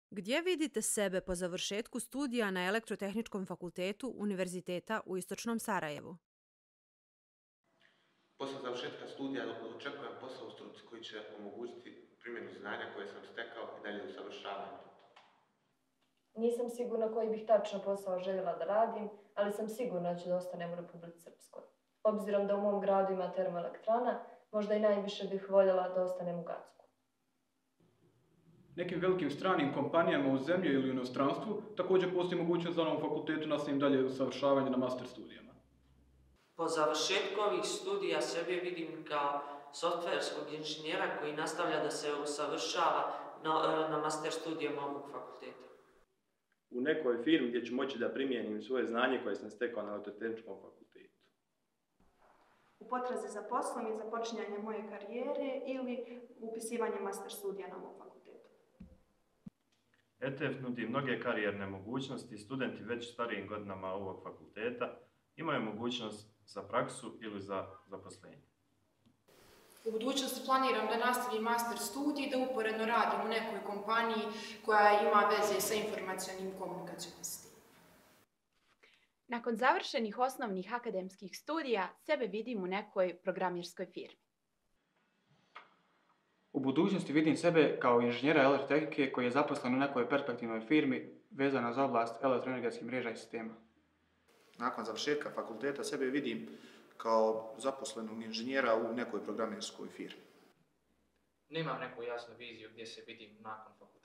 Gdje vidite sebe po završetku studija na Elektrotehničkom fakultetu Univerziteta u Istočnom Sarajevu? Posle završetka studija očekujem posao u struci koji će omogućiti primjenu znanja koje sam stekao i dalje usavršavanje. Nisam sigurna koji bih tačno posao željela da radim, ali sam sigurna da ću da ostanem u Republici Srpskoj. Obzirom da u mom gradu ima termoelektrana, možda i najviše bih voljela da ostanem u Gacku. Nekim velikim stranim kompanijama u zemlji ili u inostranstvu također postoji mogućnost da na ovom fakultetu nastavim dalje usavršavanje na master studijama. Po završetku ovih studija sebe vidim kao softverskog inženjera koji nastavlja da se usavršava na master studijama ovog fakulteta. U nekoj firmi gdje ću moći da primijenim svoje znanje koje sam stekao na Elektrotehničkom fakultetu. U potrazi za poslom i započinjanje moje karijere ili upisivanje master studija na ovom fakultetu. ETF nudi mnoge karijerne mogućnosti i studenti već starijim godinama ovog fakulteta imaju mogućnost za praksu ili za zaposlenje. U budućnosti planiram da nastavim master studij i da uporedno radim u nekoj kompaniji koja ima veze sa informacionim komunikacijom sistemom. Nakon završenih osnovnih akademskih studija, sebe vidim u nekoj programerskoj firmi. U budućnosti vidim sebe kao inženjera elektrotehnike koji je zaposlen u nekoj perspektivnoj firmi vezana za oblast elektroenergetskih mreža i sistema. Nakon završetka fakulteta sebe vidim kao zaposlenog inženjera u nekoj programerskoj firmi. Nemam neku jasnu viziju gdje se vidim nakon fakulteta.